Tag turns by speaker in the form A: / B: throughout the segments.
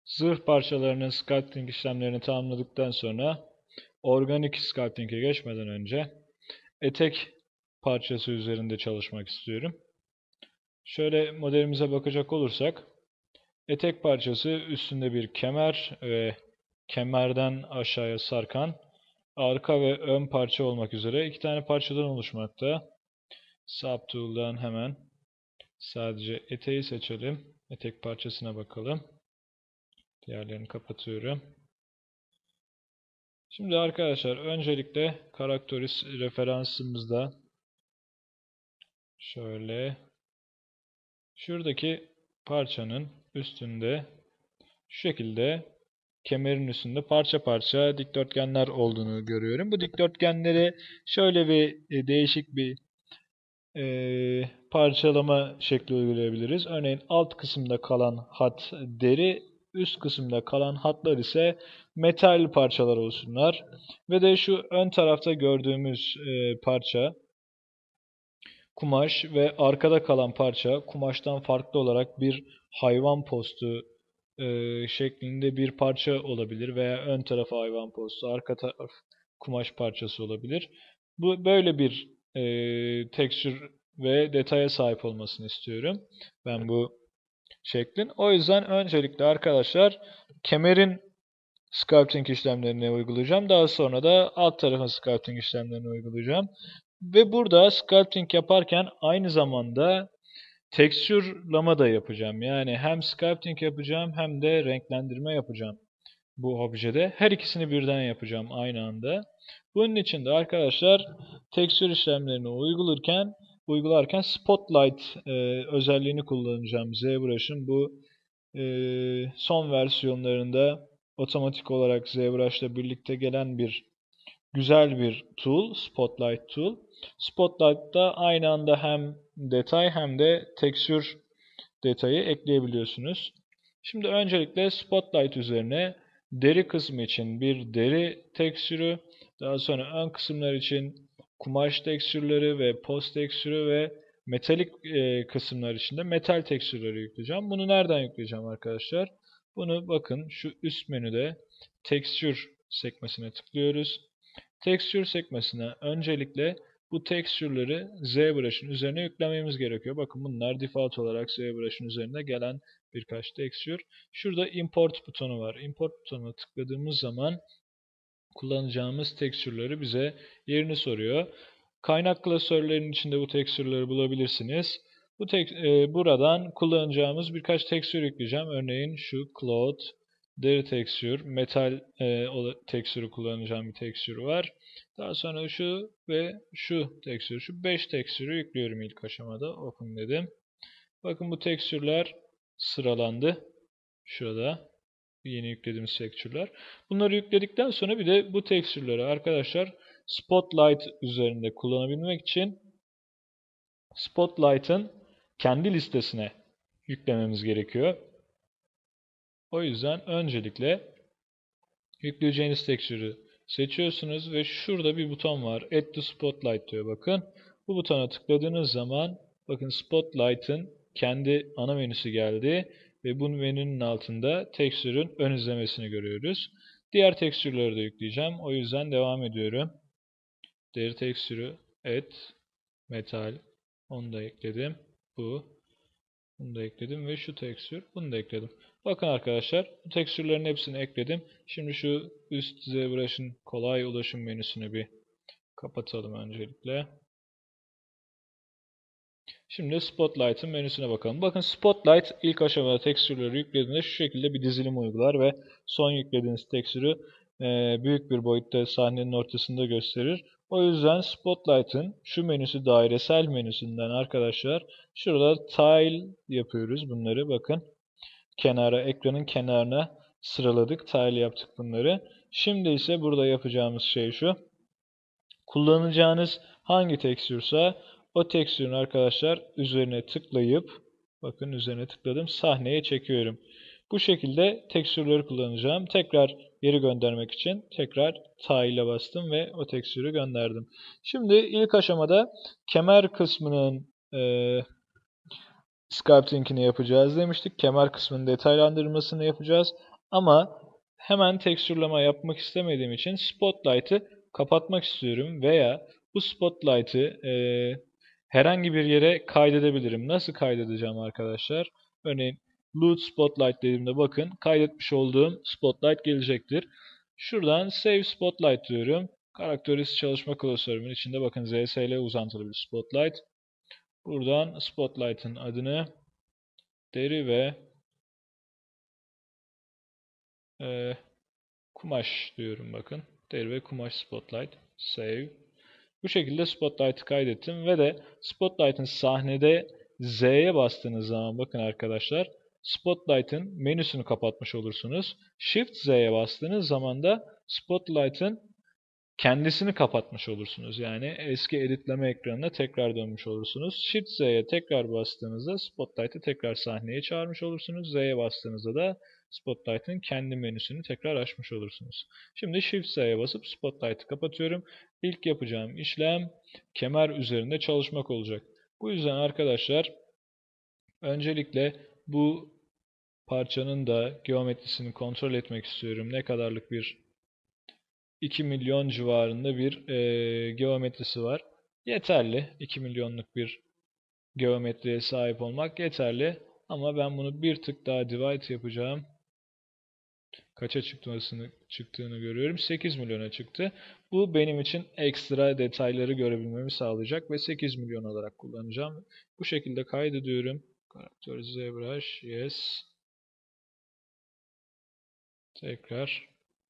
A: Zırh parçalarının sculpting işlemlerini tamamladıktan sonra organik sculpting'e geçmeden önce etek parçası üzerinde çalışmak istiyorum. Şöyle modelimize bakacak olursak etek parçası üstünde bir kemer ve kemerden aşağıya sarkan arka ve ön parça olmak üzere iki tane parçadan oluşmakta. Subtool'dan hemen sadece eteği seçelim. Etek parçasına bakalım. Diğerlerini kapatıyorum. Şimdi arkadaşlar öncelikle Characteris referansımızda şöyle şuradaki parçanın üstünde şu şekilde kemerin üstünde parça parça dikdörtgenler olduğunu görüyorum. Bu dikdörtgenleri şöyle bir değişik bir parçalama şekli uygulayabiliriz. Örneğin alt kısımda kalan hat deri, üst kısımda kalan hatlar ise metal parçalar olsunlar. Ve de şu ön tarafta gördüğümüz parça kumaş ve arkada kalan parça kumaştan farklı olarak bir hayvan postu şeklinde bir parça olabilir veya ön tarafı hayvan postu, arka taraf kumaş parçası olabilir. Bu böyle bir tekstür ve detaya sahip olmasını istiyorum ben bu şeklin. O yüzden öncelikle arkadaşlar kemerin sculpting işlemlerini uygulayacağım. Daha sonra da alt tarafın sculpting işlemlerini uygulayacağım. Ve burada sculpting yaparken aynı zamanda tekstürlama da yapacağım. Yani hem sculpting yapacağım hem de renklendirme yapacağım bu objede. Her ikisini birden yapacağım aynı anda. Bunun için de arkadaşlar tekstür işlemlerini uygularken Spotlight özelliğini kullanacağım. ZBrush'ın bu son versiyonlarında otomatik olarak ZBrush'la birlikte gelen güzel bir tool, Spotlight tool. Spotlight'ta aynı anda hem detay hem de tekstür detayı ekleyebiliyorsunuz. Şimdi öncelikle Spotlight üzerine deri kısmı için bir deri tekstürü, daha sonra ön kısımlar için kumaş tekstürleri ve post tekstürü ve metalik kısımlar için de metal tekstürleri yükleyeceğim. Bunu nereden yükleyeceğim arkadaşlar? Bunu bakın şu üst menüde tekstür sekmesine tıklıyoruz. Tekstür sekmesine öncelikle bu tekstürleri ZBrush'ın üzerine yüklememiz gerekiyor. Bakın bunlar default olarak ZBrush'ın üzerinde gelen birkaç tekstür. Şurada import butonu var. Import butonuna tıkladığımız zaman kullanacağımız tekstürleri bize yerini soruyor. Kaynak klasörlerinin içinde bu tekstürleri bulabilirsiniz. Buradan kullanacağımız birkaç tekstür yükleyeceğim. Örneğin şu cloth, deri tekstür, metal tekstürü kullanacağım bir tekstür var. Daha sonra şu ve şu tekstür. Şu 5 tekstürü yüklüyorum ilk aşamada. Open dedim. Bakın bu tekstürler sıralandı. Şurada yeni yüklediğimiz tekstürler. Bunları yükledikten sonra bir de bu tekstürleri arkadaşlar Spotlight üzerinde kullanabilmek için Spotlight'ın kendi listesine yüklememiz gerekiyor. O yüzden öncelikle yükleyeceğiniz tekstürü seçiyorsunuz ve şurada bir buton var. Add to Spotlight diyor bakın. Bu butona tıkladığınız zaman bakın Spotlight'ın kendi ana menüsü geldi ve bu menünün altında tekstürün ön izlemesini görüyoruz. Diğer tekstürleri de yükleyeceğim. O yüzden devam ediyorum. Deri tekstürü, et, metal, onu da ekledim. Bunu da ekledim ve şu tekstür, bunu da ekledim. Bakın arkadaşlar, bu tekstürlerin hepsini ekledim. Şimdi şu üst ZBrush'ın kolay ulaşım menüsünü bir kapatalım öncelikle. Şimdi Spotlight'ın menüsüne bakalım. Bakın Spotlight ilk aşamada tekstürleri yüklediğinde şu şekilde bir dizilim uygular ve son yüklediğiniz tekstürü büyük bir boyutta sahnenin ortasında gösterir. O yüzden Spotlight'ın şu menüsü dairesel menüsünden arkadaşlar şurada tile yapıyoruz bunları bakın. Ekranın kenarına sıraladık. Tile yaptık bunları. Şimdi ise burada yapacağımız şey şu. Kullanacağınız hangi tekstürse o tekstürün arkadaşlar üzerine tıklayıp bakın üzerine tıkladım sahneye çekiyorum. Bu şekilde tekstürleri kullanacağım. Tekrar geri göndermek için tekrar tile'a bastım ve o tekstürü gönderdim. Şimdi ilk aşamada kemer kısmının sculpting'ini yapacağız demiştik. Kemer kısmının detaylandırmasını yapacağız. Ama hemen tekstürleme yapmak istemediğim için Spotlight'ı kapatmak istiyorum veya bu Spotlight'ı herhangi bir yere kaydedebilirim. Nasıl kaydedeceğim arkadaşlar? Örneğin Loot Spotlight dediğimde bakın kaydetmiş olduğum Spotlight gelecektir. Şuradan Save Spotlight diyorum. Karakterist çalışma klasörümün içinde bakın ZSL uzantılı bir Spotlight. Buradan Spotlight'ın adını deri ve kumaş diyorum bakın. Deri ve kumaş Spotlight. Save. Bu şekilde Spotlight'ı kaydettim ve de Spotlight'ın sahnede Z'ye bastığınız zaman bakın arkadaşlar Spotlight'ın menüsünü kapatmış olursunuz. Shift Z'ye bastığınız zaman da Spotlight'ın kendisini kapatmış olursunuz. Yani eski editleme ekranına tekrar dönmüş olursunuz. Shift Z'ye tekrar bastığınızda Spotlight'ı tekrar sahneye çağırmış olursunuz. Z'ye bastığınızda da Spotlight'ın kendi menüsünü tekrar açmış olursunuz. Şimdi Shift Z'ye basıp Spotlight'ı kapatıyorum. İlk yapacağım işlem kemer üzerinde çalışmak olacak. Bu yüzden arkadaşlar öncelikle bu parçanın da geometrisini kontrol etmek istiyorum. Ne kadarlık bir 2 milyon civarında bir geometrisi var. Yeterli. 2 milyonluk bir geometriye sahip olmak yeterli. Ama ben bunu bir tık daha divide yapacağım. Kaça çıktığını görüyorum. 8 milyona çıktı. Bu benim için ekstra detayları görebilmemi sağlayacak ve 8 milyon olarak kullanacağım. Bu şekilde kaydediyorum. Karakter ZBrush, yes. Tekrar.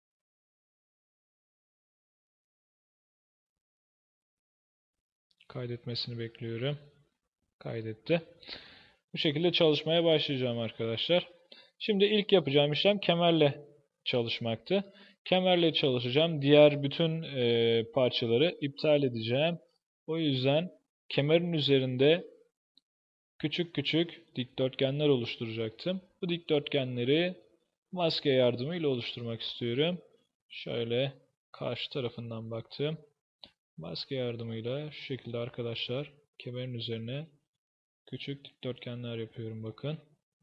A: Kaydetmesini bekliyorum. Kaydetti. Bu şekilde çalışmaya başlayacağım arkadaşlar. Şimdi ilk yapacağım işlem kemerle çalışmaktı. Kemerle çalışacağım. Diğer bütün parçaları iptal edeceğim. O yüzden kemerin üzerinde küçük küçük dikdörtgenler oluşturacaktım. Bu dikdörtgenleri maske yardımıyla oluşturmak istiyorum. Şöyle karşı tarafından baktım. Maske yardımıyla şu şekilde arkadaşlar kemerin üzerine küçük dikdörtgenler yapıyorum bakın.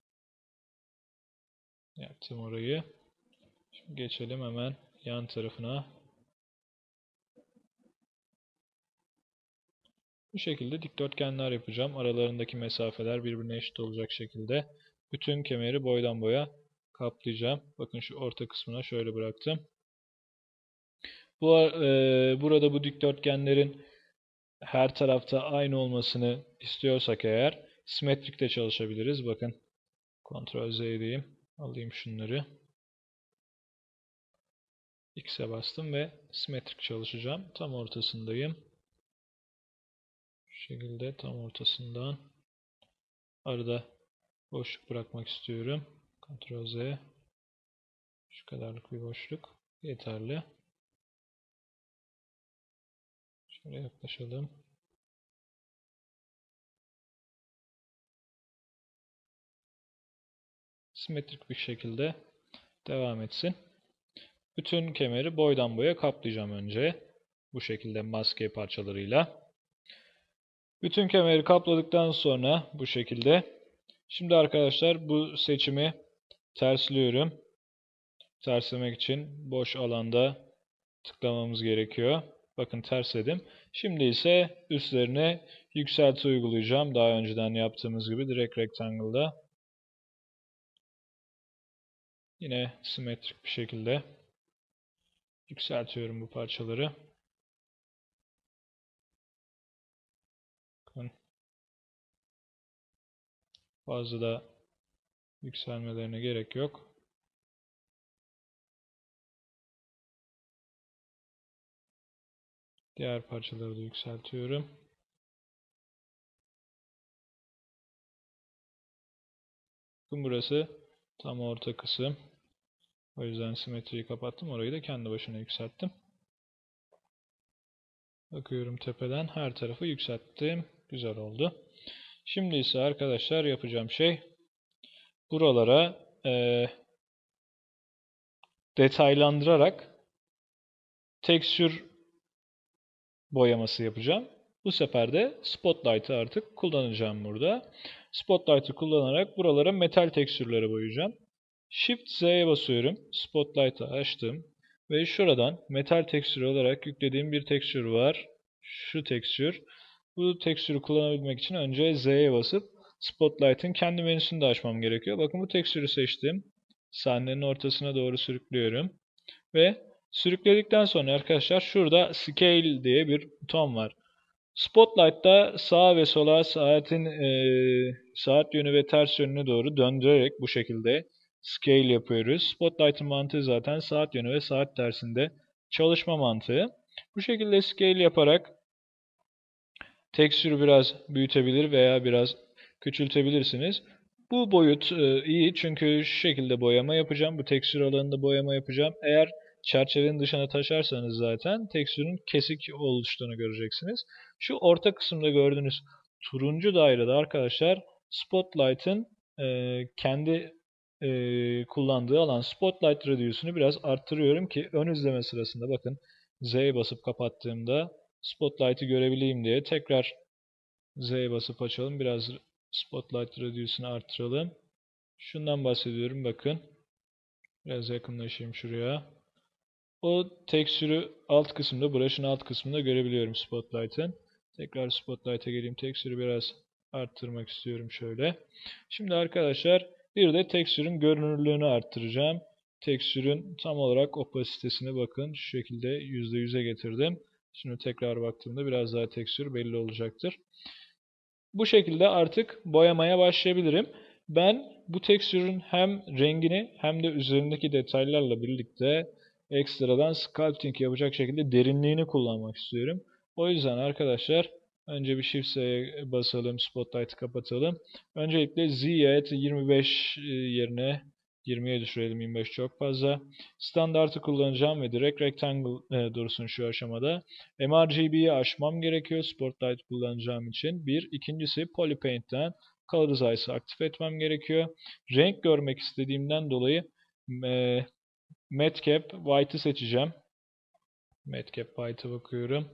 A: Yaptım orayı. Şimdi geçelim hemen yan tarafına. Bu şekilde dikdörtgenler yapacağım. Aralarındaki mesafeler birbirine eşit olacak şekilde. Bütün kemeri boydan boya kaplayacağım. Bakın şu orta kısmına şöyle bıraktım. Burada bu dikdörtgenlerin her tarafta aynı olmasını istiyorsak eğer simetrikte çalışabiliriz. Bakın Ctrl Z diyeyim. Alayım şunları. X'e bastım ve simetrik çalışacağım. Tam ortasındayım. Şu şekilde tam ortasından arada boşluk bırakmak istiyorum. Ctrl Z. Şu kadarlık bir boşluk yeterli. Şöyle yaklaşalım. Simetrik bir şekilde devam etsin. Bütün kemeri boydan boya kaplayacağım önce. Bu şekilde maske parçalarıyla. Bütün kemeri kapladıktan sonra bu şekilde. Şimdi arkadaşlar bu seçimi tersliyorum. Terslemek için boş alanda tıklamamız gerekiyor. Bakın tersledim. Şimdi ise üstlerine yükselti uygulayacağım. Daha önceden yaptığımız gibi direkt Rectangle'da. Yine simetrik bir şekilde yükseltiyorum bu parçaları. Bakın. Fazla da yükselmelerine gerek yok. Diğer parçaları da yükseltiyorum. Bakın burası tam orta kısım. O yüzden simetriyi kapattım. Orayı da kendi başına yükselttim. Bakıyorum tepeden her tarafı yükselttim. Güzel oldu. Şimdi ise arkadaşlar yapacağım şey buralara detaylandırarak tekstür boyaması yapacağım. Bu sefer de Spotlight'ı artık kullanacağım burada. Spotlight'ı kullanarak buralara metal tekstürleri boyayacağım. Shift Z'ye basıyorum. Spotlight'ı açtım. Ve şuradan metal tekstürü olarak yüklediğim bir tekstür var. Şu tekstür. Bu tekstürü kullanabilmek için önce Z'ye basıp Spotlight'ın kendi menüsünü de açmam gerekiyor. Bakın bu tekstürü seçtim. Sahnenin ortasına doğru sürüklüyorum. Ve sürükledikten sonra arkadaşlar şurada Scale diye bir buton var. Spotlight'ta sağa ve sola saatin saat yönü ve ters yönüne doğru döndürerek bu şekilde scale yapıyoruz. Spotlight'ın mantığı zaten saat yönü ve saat tersinde çalışma mantığı. Bu şekilde scale yaparak tekstürü biraz büyütebilir veya biraz küçültebilirsiniz. Bu boyut iyi çünkü şu şekilde boyama yapacağım. Bu tekstür alanında boyama yapacağım. Eğer çerçevenin dışına taşarsanız zaten tekstürün kesik oluştuğunu göreceksiniz. Şu orta kısımda gördüğünüz turuncu dairede arkadaşlar Spotlight'ın kendi kullandığı alan. Spotlight radius'unu biraz arttırıyorum ki ön izleme sırasında bakın Z'ye basıp kapattığımda Spotlight'ı görebileyim diye tekrar Z'ye basıp açalım. Biraz Spotlight radius'unu arttıralım. Şundan bahsediyorum bakın. Biraz yakınlaşayım şuraya. O tekstürü alt kısımda, brush'ın alt kısmında görebiliyorum Spotlight'ın. Tekrar Spotlight'a geleyim. Tekstürü biraz arttırmak istiyorum şöyle. Şimdi arkadaşlar bir de tekstürün görünürlüğünü arttıracağım. Tekstürün tam olarak opasitesine bakın. Şu şekilde %100'e getirdim. Şimdi tekrar baktığımda biraz daha tekstür belli olacaktır. Bu şekilde artık boyamaya başlayabilirim. Ben bu tekstürün hem rengini hem de üzerindeki detaylarla birlikte ekstradan sculpting yapacak şekilde derinliğini kullanmak istiyorum. O yüzden arkadaşlar önce bir Shift Z'ye basalım, Spotlight'ı kapatalım. Öncelikle Z'ye 25 yerine 20'ye düşürelim, 25 çok fazla. Standartı kullanacağım ve direkt Rectangle dursun şu aşamada. mRGB'yi açmam gerekiyor Spotlight kullanacağım için. Bir. İkincisi Polypaint'ten Color Eyes'ı aktif etmem gerekiyor. Renk görmek istediğimden dolayı e, Madcap White'ı seçeceğim. Madcap White'a bakıyorum.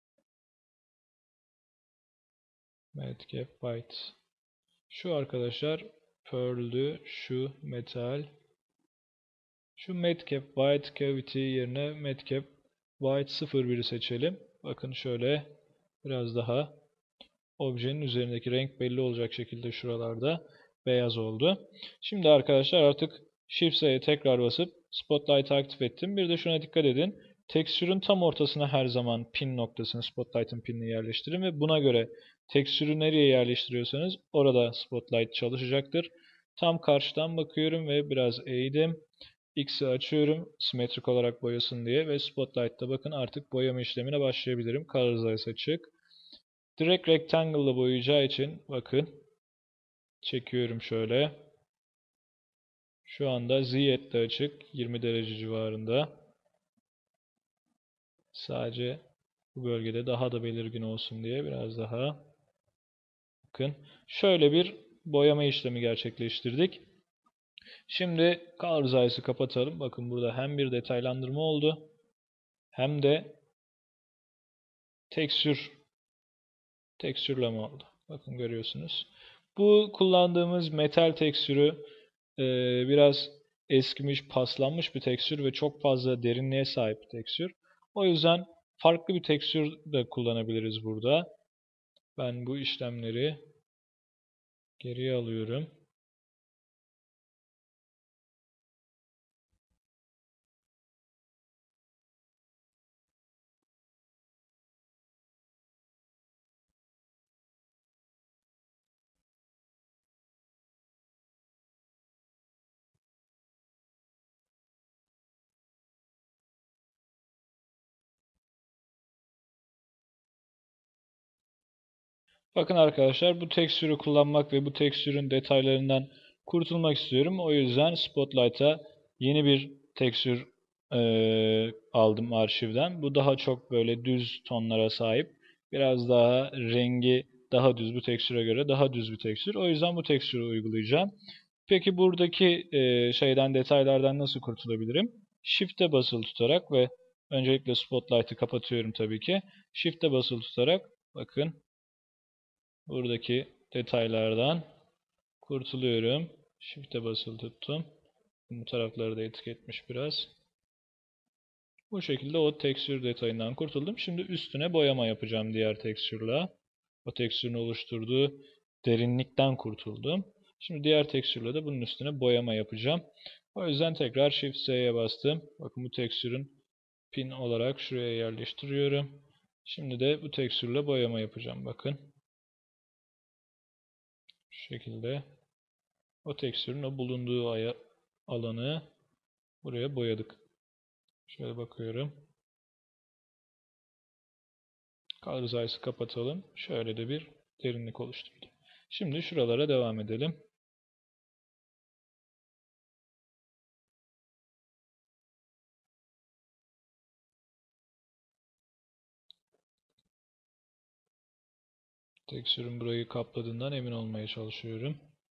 A: Madcap White. Şu arkadaşlar Pearl'dü. Şu metal. Şu Madcap White Cavity yerine Madcap White 01'i seçelim. Bakın şöyle biraz daha objenin üzerindeki renk belli olacak şekilde şuralarda beyaz oldu. Şimdi arkadaşlar artık Shift Z'ye tekrar basıp Spotlight'ı aktif ettim. Bir de şuna dikkat edin. Tekstürün tam ortasına her zaman pin noktasını, Spotlight'ın pinini yerleştirin ve buna göre tekstürü nereye yerleştiriyorsanız orada Spotlight çalışacaktır. Tam karşıdan bakıyorum ve biraz eğdim. X'i açıyorum simetrik olarak boyasın diye ve Spotlight'ta bakın artık boyama işlemine başlayabilirim. Color Eyes açık. Direkt rectangle'la boyayacağı için bakın çekiyorum şöyle. Şu anda Z de açık 20 derece civarında. Sadece bu bölgede daha da belirgin olsun diye biraz daha bakın. Şöyle bir boyama işlemi gerçekleştirdik. Şimdi Color Eyes'ı kapatalım. Bakın burada hem bir detaylandırma oldu hem de tekstürleme oldu. Bakın görüyorsunuz. Bu kullandığımız metal tekstürü biraz eskimiş, paslanmış bir tekstür ve çok fazla derinliğe sahip bir tekstür. O yüzden farklı bir tekstür de kullanabiliriz burada. Ben bu işlemleri geriye alıyorum. Bakın arkadaşlar bu tekstürü kullanmak ve bu tekstürün detaylarından kurtulmak istiyorum. O yüzden Spotlight'a yeni bir tekstür aldım arşivden. Bu daha çok böyle düz tonlara sahip. Biraz daha rengi daha düz bu tekstüre göre daha düz bir tekstür. O yüzden bu tekstürü uygulayacağım. Peki buradaki şeyden detaylardan nasıl kurtulabilirim? Shift'e basılı tutarak ve öncelikle Spotlight'ı kapatıyorum tabii ki. Shift'e basılı tutarak bakın buradaki detaylardan kurtuluyorum. Shift'e basılı tuttum. Bu tarafları da etiketmiş biraz. Bu şekilde o tekstür detayından kurtuldum. Şimdi üstüne boyama yapacağım diğer tekstürle. O tekstürün oluşturduğu derinlikten kurtuldum. Şimdi diğer tekstürle de bunun üstüne boyama yapacağım. O yüzden tekrar Shift Z'ye bastım. Bakın bu tekstürün pin olarak şuraya yerleştiriyorum. Şimdi de bu tekstürle boyama yapacağım. Bakın. Şu şekilde. O tekstürün o bulunduğu alanı buraya boyadık. Şöyle bakıyorum. Color size'ı kapatalım. Şöyle de bir derinlik oluşturdum. Şimdi şuralara devam edelim. Tekstürün burayı kapladığından emin olmaya çalışıyorum.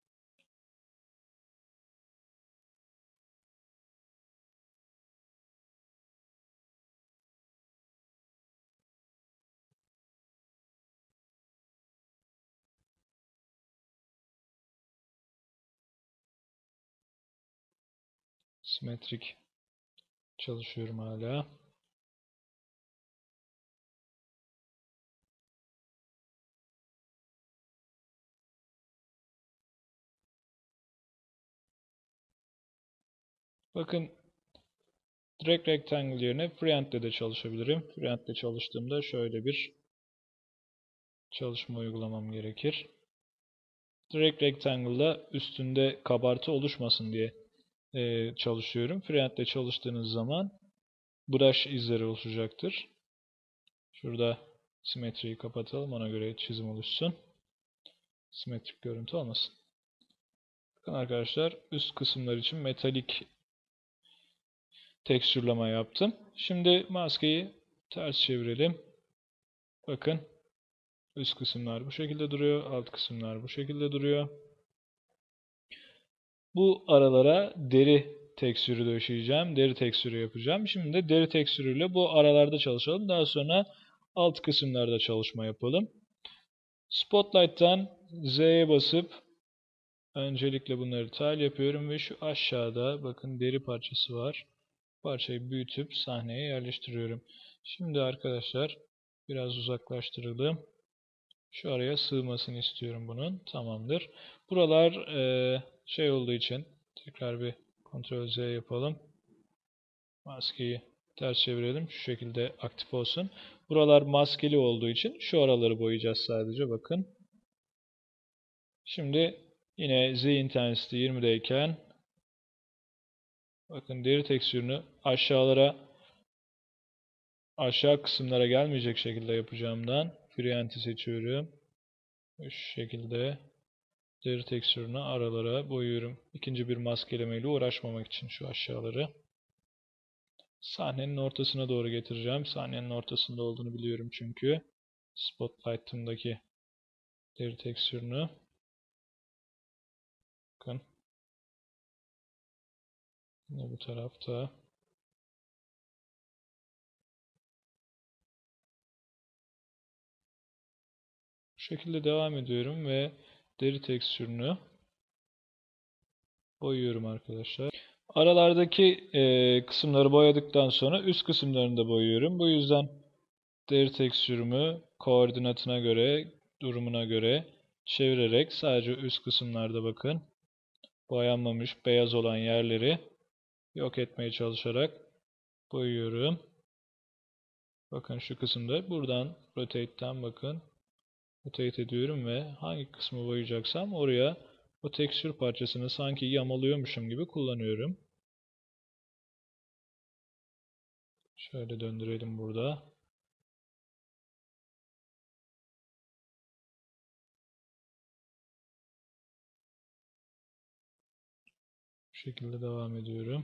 A: Simetrik çalışıyorum hala. Bakın direkt rectangle yerine freehand'le de çalışabilirim. Freehand'le çalıştığımda şöyle bir çalışma uygulamam gerekir. Direkt rectangle'da üstünde kabartı oluşmasın diye çalışıyorum. Freehand'le çalıştığınız zaman brush izleri oluşacaktır. Şurada simetriyi kapatalım. Ona göre çizim oluşsun. Simetrik görüntü olmasın. Bakın arkadaşlar üst kısımlar için metalik tekstürleme yaptım. Şimdi maskeyi ters çevirelim. Bakın üst kısımlar bu şekilde duruyor. Alt kısımlar bu şekilde duruyor. Bu aralara deri tekstürü döşeyeceğim. Deri tekstürü yapacağım. Şimdi de deri tekstürüyle bu aralarda çalışalım. Daha sonra alt kısımlarda çalışma yapalım. Spotlight'tan Z'ye basıp öncelikle bunları tile yapıyorum ve şu aşağıda bakın deri parçası var. Parçayı büyütüp sahneye yerleştiriyorum. Şimdi arkadaşlar biraz uzaklaştıralım. Şu araya sığmasını istiyorum bunun. Tamamdır. Buralar şey olduğu için tekrar bir Ctrl Z yapalım. Maskeyi ters çevirelim. Şu şekilde aktif olsun. Buralar maskeli olduğu için şu araları boyayacağız sadece. Bakın. Şimdi yine Z intensity 20'deyken bakın deri tekstürünü aşağı kısımlara gelmeyecek şekilde yapacağımdan Freehand'i seçiyorum. Şu şekilde deri tekstürünü aralara boyuyorum. İkinci bir maskelemeyle uğraşmamak için şu aşağıları. Sahnenin ortasına doğru getireceğim. Sahnenin ortasında olduğunu biliyorum çünkü. Spotlight'ımdaki deri tekstürünü. Bakın. Yine bu tarafta. Bu şekilde devam ediyorum ve deri tekstürünü boyuyorum arkadaşlar. Aralardaki kısımları boyadıktan sonra üst kısımlarını da boyuyorum. Bu yüzden deri tekstürümü koordinatına göre, durumuna göre çevirerek sadece üst kısımlarda bakın boyanmamış beyaz olan yerleri yok etmeye çalışarak boyuyorum. Bakın şu kısımda buradan rotate'ten bakın rotate ediyorum ve hangi kısmı boyayacaksam oraya o tekstür parçasını sanki yamalıyormuşum gibi kullanıyorum. Şöyle döndürelim burada. Bu şekilde devam ediyorum.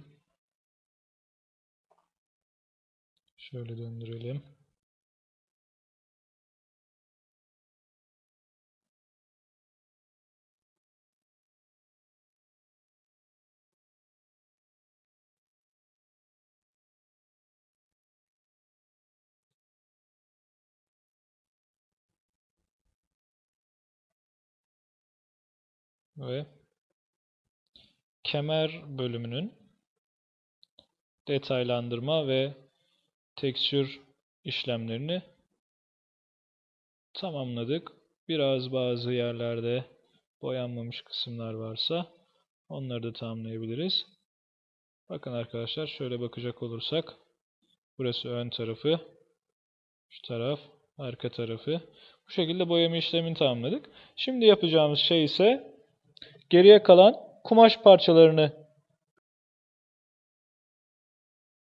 A: Şöyle döndürelim. Ve kemer bölümünün detaylandırma ve tekstür işlemlerini tamamladık. Biraz bazı yerlerde boyanmamış kısımlar varsa onları da tamamlayabiliriz. Bakın arkadaşlar, şöyle bakacak olursak burası ön tarafı, şu taraf arka tarafı. Bu şekilde boyama işlemini tamamladık. Şimdi yapacağımız şey ise geriye kalan kumaş parçalarını